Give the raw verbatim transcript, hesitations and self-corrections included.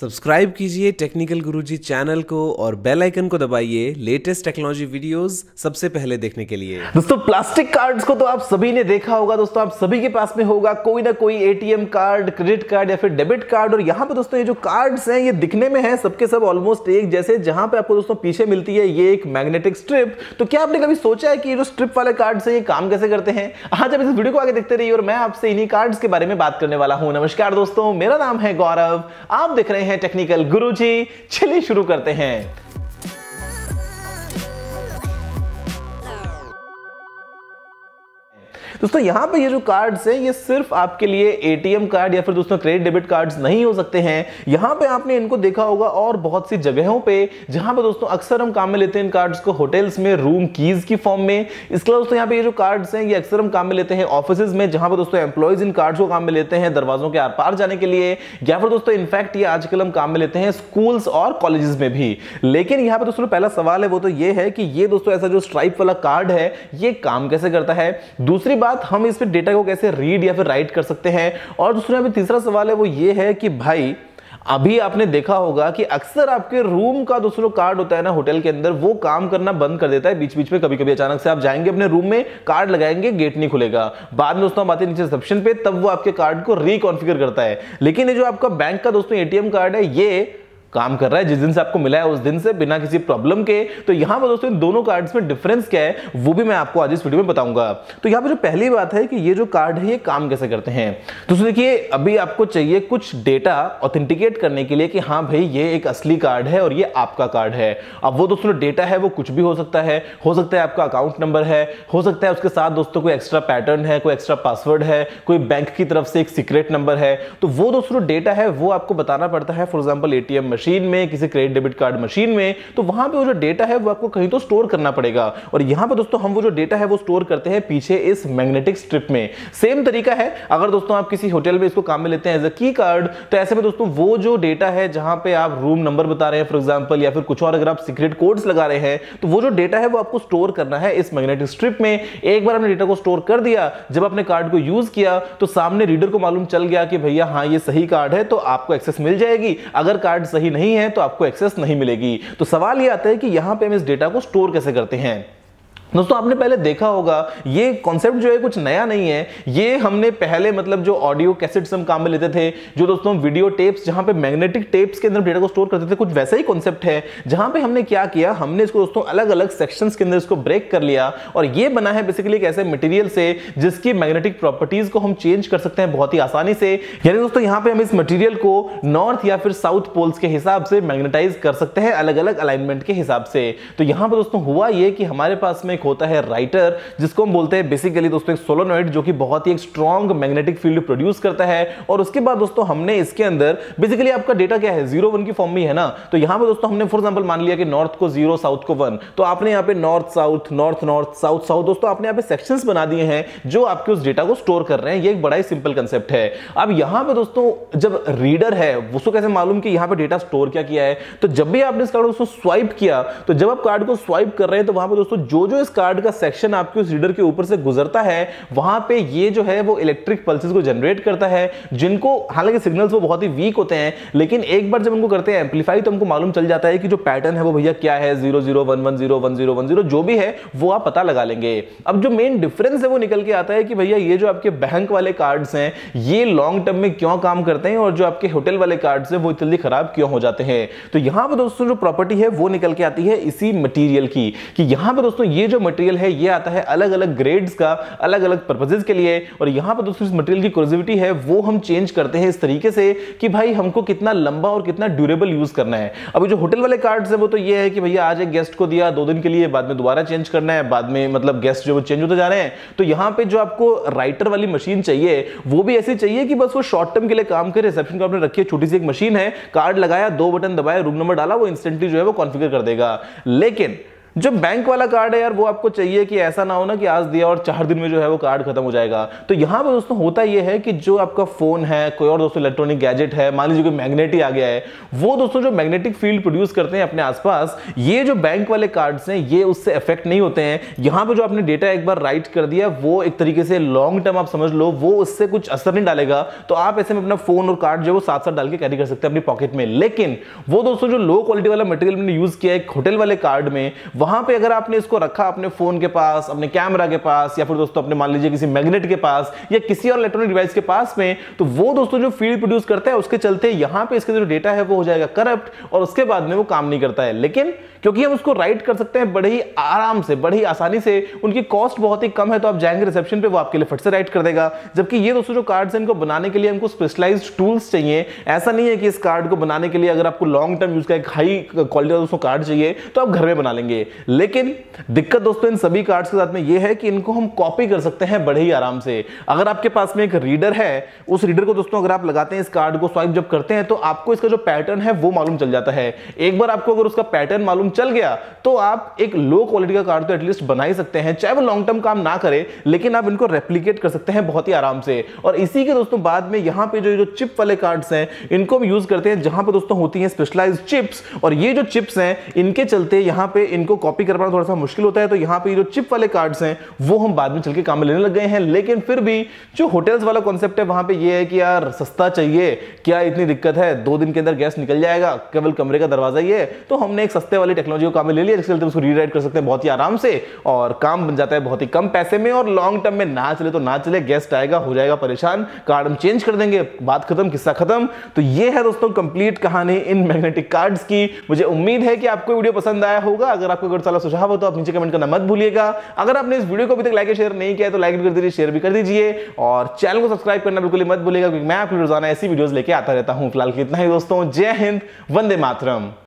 Subscribe कीजिए technical गुरुजी channel को और बेल आइकन को दबाइए लेटेस्ट टेक्नोलॉजी वीडियोस सबसे पहले देखने के लिए। दोस्तों प्लास्टिक कार्ड्स को तो आप सभी ने देखा होगा। दोस्तों आप सभी के पास में होगा कोई ना कोई एटीएम कार्ड, क्रेडिट कार्ड या फिर डेबिट कार्ड। और यहाँ पे दोस्तों ये जो कार्ड्स हैं ये दिखने में है सबके सब ऑलमोस्ट एक जैसे, जहां पे आपको दोस्तों पीछे मिलती है ये एक मैग्नेटिक स्ट्रिप। तो क्या आपने कभी सोचा है कि ये जो स्ट्रिप वाले कार्ड्स हैं ये काम कैसे करते हैं? आज आप इस वीडियो को आगे देखते रहिए और मैं आपसे इन्हीं कार्ड्स के बारे में बात करने वाला हूं। नमस्कार दोस्तों, मेरा नाम है गौरव, आप देख रहे हैं टेक्निकल गुरुजी। चलिए शुरू करते हैं। दोस्तों यहाँ पे ये जो कार्ड्स हैं ये सिर्फ आपके लिए एटीएम कार्ड या फिर दोस्तों क्रेडिट डेबिट कार्ड्स नहीं हो सकते हैं। यहाँ पे आपने इनको देखा होगा और बहुत सी जगहों पे जहाँ पे दोस्तों अक्सर हम काम में लेते हैं इन कार्ड्स को, होटल्स में रूम कीज की फॉर्म में। इसके अलावा दोस्तों यहाँ पे ये जो कार्ड्स हैं ये अक्सर हम काम में लेते हैं ऑफिसेज में, जहाँ पे दोस्तों एम्प्लॉयज इन कार्ड्स को काम में लेते हैं दरवाजों के आर पार जाने के लिए, या फिर दोस्तों इनफैक्ट ये आजकल हम काम में लेते हैं स्कूल्स और कॉलेजेस में भी। लेकिन यहाँ पे दोस्तों पहला सवाल है वो तो ये है कि ये दोस्तों ऐसा जो स्ट्राइप वाला कार्ड है ये काम कैसे करता है। दूसरी बात, हम इस पे डेटा को कैसे रीड या फिर राइट कर सकते हैं। और दूसरा अभी तीसरा सवाल है वो ये है कि भाई अभी आपने देखा होगा कि अक्सर आपके रूम का दूसरा कार्ड होता है ना होटल के अंदर, वो काम करना बंद कर देता है बीच बीच में। कभी कभी अचानक से आप जाएंगे अपने रूम में, कार्ड लगाएंगे, गेट नहीं खुलेगा। बाद में दोस्तों बातें नीचे रिसेप्शन पे, तब वो आपके कार्ड को रिकॉन्फ़िगर करता है। लेकिन ये जो आपका बैंक का दोस्तों एटीएम कार्ड है ये काम कर रहा है जिस दिन से आपको मिला है उस दिन से बिना किसी प्रॉब्लम के। तो यहां पर दोस्तों इन दोनों कार्ड्स में डिफरेंस क्या है वो भी मैं आपको आज इस वीडियो में बताऊंगा। तो यहां पर जो पहली बात है कि ये जो कार्ड है ये काम कैसे करते हैं। दोस्तों देखिए, अभी आपको चाहिए कुछ डेटा ऑथेंटिकेट करने के लिए कि हाँ भाई ये एक असली कार्ड है और ये आपका कार्ड है। अब वो दोस्तों डेटा है वो कुछ भी हो सकता है हो सकता है आपका अकाउंट नंबर है, हो सकता है उसके साथ दोस्तों कोई एक्स्ट्रा पैटर्न है, कोई एक्स्ट्रा पासवर्ड है, कोई बैंक की तरफ से एक सीक्रेट नंबर है। तो वो दोस्तों डेटा है वो आपको बताना पड़ता है। फॉर एग्जाम्पल एटीएम मशीन में, किसी क्रेडिट डेबिट कार्ड मशीन में, तो वहां पे वो जो डेटा है वो आपको कहीं तो स्टोर करना पड़ेगा। और यहां पे दोस्तों हम वो जो डेटा है वो स्टोर करते हैं पीछे इस मैग्नेटिक स्ट्रिप में। सेम तरीका है अगर दोस्तों आप किसी होटल में इसको काम में लेते हैं एज अ की कार्ड, तो ऐसे में दोस्तों वो जो डेटा है जहां पे आप रूम नंबर बता रहे हैं फॉर एग्जांपल, या फिर कुछ और अगर आप सीक्रेट कोड्स लगा रहे हैं, तो वो जो डेटा है वो आपको स्टोर करना है इस मैग्नेटिक स्ट्रिप में। एक बार आपने डेटा को स्टोर कर दिया, जब आपने कार्ड को यूज किया तो सामने रीडर को मालूम चल गया कि भैया हाँ ये सही कार्ड है, तो आपको एक्सेस मिल जाएगी। अगर कार्ड सही नहीं है तो आपको एक्सेस नहीं मिलेगी। तो सवाल ये आता है कि यहां पे हम इस डेटा को स्टोर कैसे करते हैं। दोस्तों आपने पहले देखा होगा ये कॉन्सेप्ट जो है कुछ नया नहीं है। ये हमने पहले मतलब जो ऑडियो कैसेट्स हम काम में लेते थे, जो दोस्तों वीडियो टेप्स जहां पे मैग्नेटिक टेप्स के अंदर डेटा को स्टोर करते थे, कुछ वैसा ही कॉन्सेप्ट है। जहां पे हमने क्या किया, हमने इसको दोस्तों अलग अलग सेक्शंस के अंदर इसको ब्रेक कर लिया और ये बना है बेसिकली एक ऐसे मटेरियल से जिसकी मैग्नेटिक प्रॉपर्टीज को हम चेंज कर सकते हैं बहुत ही आसानी से। यानी दोस्तों यहाँ पे हम इस मटेरियल को नॉर्थ या फिर साउथ पोल्स के हिसाब से मैग्नेटाइज कर सकते हैं अलग अलग अलाइनमेंट के हिसाब से। तो यहाँ पे दोस्तों हुआ ये कि हमारे पास में होता है राइटर, जिसको हम बोलते हैं बेसिकली दोस्तों एक सोलोनॉइड, जो कि बहुत ही एक स्ट्रॉन्ग मैग्नेटिक फील्ड प्रोड्यूस करता है। और उसके बाद दोस्तों हमने इसके अंदर बेसिकली आपका डेटा क्या है जीरो वन की फॉर्म में है ना। तो यहां पे दोस्तों हमने फॉर एग्जांपल मान लिया कि नॉर्थ को जीरो, साउथ को वन, तो आपने यहाँ पे north south, north north, south south दोस्तों आपने यहाँ पे सेक्शंस बना दिए हैं जो आपके उस डेटा को स्टोर कर रहे हैं। ये एक बड़ा ही सिंपल कंसेप्ट है। अब यहाँ पे दोस्तों जब रीडर है उसको कैसे मालूम कि यहाँ पे डेटा स्टोर क्या किया है, तो जब भी आपने इस कार्ड को स्वाइप किया, तो जब आप कार्ड को स्वाइप कर रहे हैं तो वहां पे दोस्तों जो जो इस कार्ड का सेक्शन आपके उस रीडर के ऊपर से गुजरता है वहां पे ये जो है वो इलेक्ट्रिक पल्सेस को जनरेट करता है, जिनको हालांकि सिग्नल्स वो बहुत ही वीक होते हैं, लेकिन एक बार जब उनको करते हैं एम्पलीफाई तो हमको मालूम चल जाता है कि जो पैटर्न है वो भैया क्या है, zero zero one one zero one zero one zero जो भी है वो आप पता लगा लेंगे। अब जो मेन डिफरेंस है वो निकल के आता है कि भैया ये जो आपके बैंक वाले कार्ड्स हैं ये लॉन्ग टर्म में क्यों काम करते हैं और जो आपके होटल वाले कार्ड्स हैं वो जल्दी खराब क्यों हो जाते हैं। तो यहां पर दोस्तों जो प्रॉपर्टी है वो निकल के आती है इसी मटेरियल की, कि यहां पर दोस्तों ये जो मटेरियल है ये आता है अलग अलग ग्रेड्स का, अलग अलग पर्पसेस के लिए। और यहां पर दोस्तों इस मटेरियल की कोरोसिविटी है वो हम चेंज करते हैं इस तरीके से कि भाई हमको कितना लंबा और कितना ड्यूरेबल यूज करना है। अभी जो होटल वाले कार्ड्स है वो तो ये है कि भैया आज एक गेस्ट को दिया दो दिन के लिए, बाद में दोबारा चेंज करना है, बाद में मतलब गेस्ट जो वो चेंज होते जा रहे हैं। तो यहां पे जो आपको राइटर वाली मशीन चाहिए वो भी ऐसी चाहिए कि बस वो शॉर्ट टर्म के लिए काम करे। रिसेप्शन का आपने रखी है छोटी सी एक मशीन है, कार्ड लगाया, दो बटन दबाया, रूम नंबर डाला, वो इंस्टेंटली जो है वो कॉन्फ़िगर कर देगा। लेकिन जो बैंक वाला कार्ड है यार वो आपको चाहिए कि ऐसा ना हो ना कि आज दिया और चार दिन में जो है वो कार्ड खत्म हो जाएगा। तो यहां पर दोस्तों होता ये है कि जो आपका फोन है, कोई और दोस्तों इलेक्ट्रॉनिक गैजेट है, मान लीजिए कोई मैग्नेट ही आ गया है, वो दोस्तों जो मैग्नेटिक फील्ड प्रोड्यूस करते हैं अपने आसपास, ये जो बैंक वाले कार्ड्स हैं ये उससे अफेक्ट नहीं होते हैं। यहां पर जो आपने डेटा एक बार राइट कर दिया वो एक तरीके से लॉन्ग टर्म आप समझ लो वो उससे कुछ असर नहीं डालेगा। तो आप ऐसे में अपना फोन और कार्ड जो वो साथ साथ डाल के कैरी कर सकते हैं अपनी पॉकेट में। लेकिन वो दोस्तों जो लो क्वालिटी वाला मटेरियल मैंने यूज किया है होटल वाले कार्ड में, वहां पे अगर आपने इसको रखा अपने फोन के पास, अपने कैमरा के पास, या फिर दोस्तों अपने मान लीजिए किसी मैग्नेट के पास या किसी और इलेक्ट्रॉनिक डिवाइस के पास में, तो वो दोस्तों जो फील्ड प्रोड्यूस करता है उसके चलते यहां पे इसका जो डेटा है वो हो जाएगा करप्ट और उसके बाद में वो काम नहीं करता है। लेकिन क्योंकि हम उसको राइट कर सकते हैं बड़े ही आराम से, बड़ी आसानी से, उनकी कॉस्ट बहुत ही कम है, तो आप जाएंगे रिसेप्शन पे वो आपके लिए फट से राइट कर देगा। जबकि ये दोस्तों जो कार्ड्स हैं इनको बनाने के लिए हमको स्पेशलाइज्ड टूल्स चाहिए। ऐसा नहीं है कि इस कार्ड को बनाने के लिए अगर आपको लॉन्ग टर्म यूज का एक हाई क्वालिटी का दोस्तों कार्ड चाहिए तो आप घर में बना लेंगे। लेकिन दिक्कत दोस्तों इन सभी कार्ड्स के साथ में ये है कि इनको हम कॉपी कर सकते हैं बड़े ही आराम से। अगर आपके पास में एक रीडर है, उस रीडर को दोस्तों अगर आप लगाते हैं इस कार्ड को स्वाइप जब करते हैं तो आपको इसका जो पैटर्न है वो मालूम चल जाता है। एक बार आपको अगर उसका पैटर्न मालूम चल गया तो आप एक लो क्वालिटी का कार्ड तो एटलीस्ट बना ही सकते हैं, चाहे वो लॉन्ग टर्म काम ना करे, लेकिन आप इनको रेप्लिकेट कर सकते हैं बहुत ही आराम से। और इसी के दोस्तों बाद में यहां पे जो जो चिप वाले कार्ड्स हैं इनको हम यूज करते हैं, जहां पे दोस्तों होती हैं स्पेशलाइज्ड चिप्स, और ये जो चिप्स हैं इनके चलते यहां पे इनको कॉपी कर पाना थोड़ा सा मुश्किल होता है। तो यहां पे जो चिप वाले कार्ड्स हैं वो हम बाद में चल के काम में लेने लग गए हैं। लेकिन फिर भी जो होटल्स वाला कॉन्सेप्ट है वहां पे ये है कि यार सस्ता चाहिए, क्या इतनी दिक्कत है, दो दिन के अंदर गैस निकल जाएगा, केवल कमरे का दरवाजा ही है। तो हमने एक सस्ते वाली टेक्नोलॉजी को काम में ले लिया, जिसके चलते उसको रीराइट कर सकते हैं बहुत ही आराम से और काम बन जाता है बहुत ही कम पैसे में। और लॉन्ग टर्म में ना चले तो ना चले, गेस्ट आएगा हो जाएगा परेशान, कार्ड हम चेंज कर देंगे, बात खत्म, किस्सा खत्म। तो ये है दोस्तों कंप्लीट कहानी इन मैग्नेटिक कार्ड्स की। मुझे उम्मीद है कि आपको वीडियो पसंद आया होगा। अगर आपको कोई सलाह सुझाव हो तो आप नीचे कमेंट करना मत भूलिएगा। अगर आपने इस वीडियो को अभी तक लाइक शेयर नहीं किया तो लाइक भी कर दीजिए, शेयर भी कर दीजिए और चैनल को सब्सक्राइब करना बिल्कुल मत भूलिएगा, क्योंकि मैं आपको रोजाना ऐसी वीडियोस लेके आता रहता हूं। फिलहाल इतना ही दोस्तों, जय हिंद, वंदे मातरम।